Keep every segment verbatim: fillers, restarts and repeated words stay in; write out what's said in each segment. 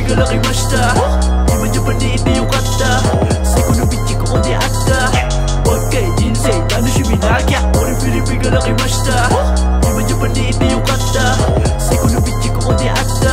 が泣きました。今ジャパンにいてよかった。最高のビッチここであった。もう一回人生楽しみなきゃ。俺フィリピンが泣きました。今ジャパンにいてよかった。最高のビッチここであった。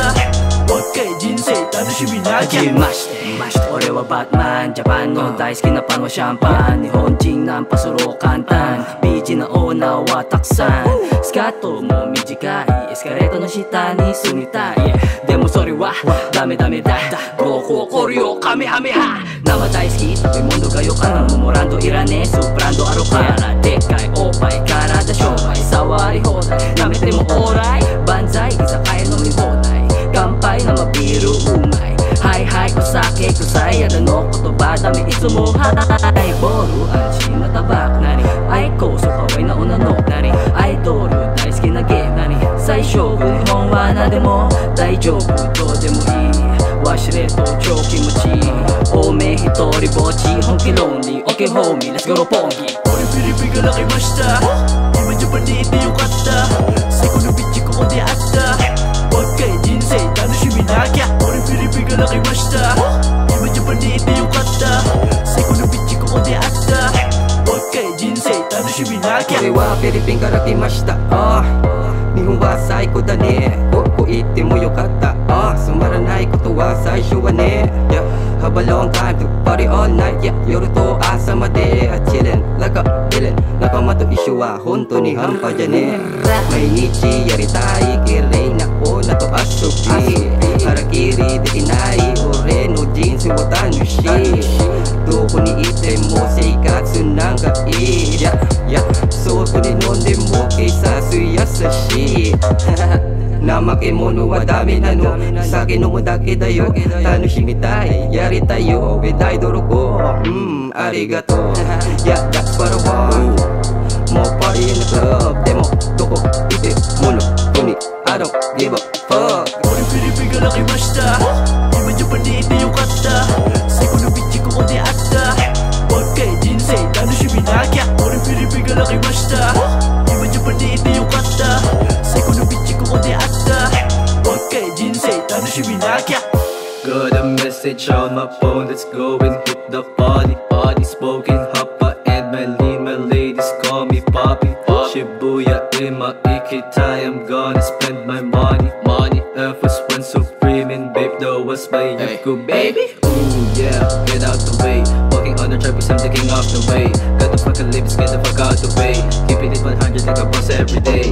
もう一回人生楽しみなきゃ。 まして俺はバットマン。ジャパンの大好きなパンはシャンパン。日本人ナンパソロ簡単。ビーチなオーナーはたくさん。スカートも短い。エスカレートの下に住みたい。でもそれはダメダメだ。ゴーゴーコリオカメハメハ。生大好き食べ物がよかな。モモランドいらねえスープランドアロカやら。でっかいおっぱい体商売触り放題。舐めてもオーライ。万歳居酒屋飲み放題。乾杯生ビールうまい。はいはいお酒臭いやだの言葉ダメいつもハイボール味なタバコ何愛好そかわいな女の何アイドル大好きなゲーム何最小部日本は何でも大丈夫どうでもいい忘れと超気持ちいい多め一人ぼっち本気ロンリーオッケーホーミーレッツゴーポンギ俺フィリピンが泣きました今ジャパンにいてよかった最高のビッチここであったもう一回人生楽しみなきゃ俺フィリピンが泣きました今ジャパンにいてよかった最高のビッチここであったもう一回人生楽しみなきゃ俺はフィリピンから来ましたあ日本は最高だねここ行ってもよかったあつまらないことは最初はね Yeah have a long time to party all night Yeah 夜と朝まで chillin' like a villain 仲間と一緒は本当に半端じゃねえ毎日やりたい綺麗な女と遊び腹切りできない俺の人生は楽しいどこにいても生活なんかいい Yeah yeah 外に飲んでも警察優しい怠け者はダメなの酒飲むだけだよ楽しみたいやりたいよ上大泥棒うんありがとう Yeah that's what I want もうパリ in the club でもどこいてものとに I don't give a fuck 俺フィリピンが泣きました今ジャパンにいてよかった最高のビッチここであったもう一回人生楽しみなきゃ俺フィリピンが泣きました今ジャパンにいてよかった最高のビッチここであったもう一回人生楽しみなきゃ Got a message on my phone, let's go and hit the party Party spoken hapa and my lead, my ladies call me Poppy Shibuya in my ikitai, I'm gonna spend my money Money, Air Force One Supreme and babe, that was my Yuku baby Ooh yeah, get out the way Walking on the track because I'm the king of the way Got the fucking lips, get the fuck out the way Keeping it one hundred like a boss every day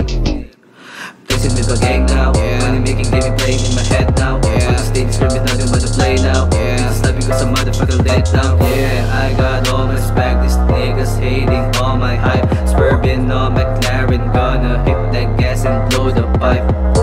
Placing with the gang now yeah. Money making, they be playing in my head now yeah. On the stage screaming, nothing but to play now yeah. It's not because some motherfucker let down Yeah, I got all my swag, these niggas hating on my hype Swerving on McLaren, gonna hit that gas and blow the pipe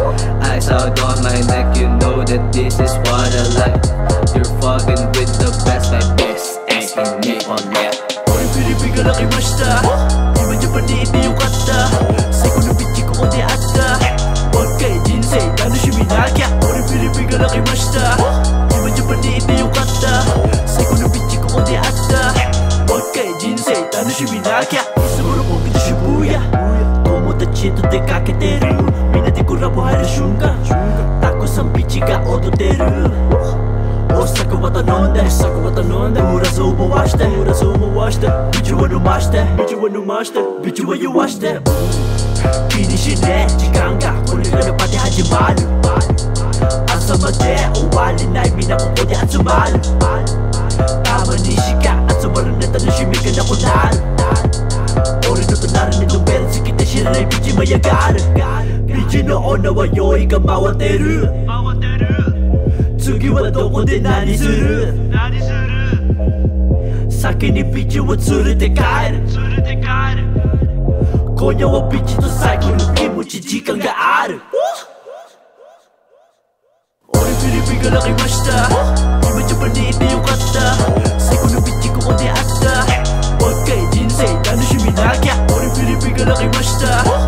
Ice out on my neck, you know that this is what I like You're fucking with the best, my best ass in me on that 俺フィリピンが泣きました今ジャパンにいてよかった最高のビッチここであったもう一回人生楽しみなきゃ俺フィリピンが泣きました今ジャパンにいてよかった最高のビッチここであったもう一回人生楽しみなきゃいつもの僕と渋谷友達と出かけてるみんなでコラボ入る瞬間たくさんビッチが踊ってるお酒は頼んで、お酒は頼んでグラスを回して、グラスを回してビッチは飲まして、ビッチは飲ましてビッチは酔わして気にしねえ時間がこれからパーティー始まる朝まで終わりないみんなここで集まるたまにしか集まらない楽しみがなくなる俺の隣にのベル好きで知らないビッチもやがるビッチの女は酔いが回ってる次はどこで何する先にビッチを連れて帰る今夜はビッチと最高の気持ち時間がある俺フィリピンが泣きました今ジャパンにいてよかった最高のビッチここであったもう一回人生楽しみなきゃ俺フィリピンが泣きました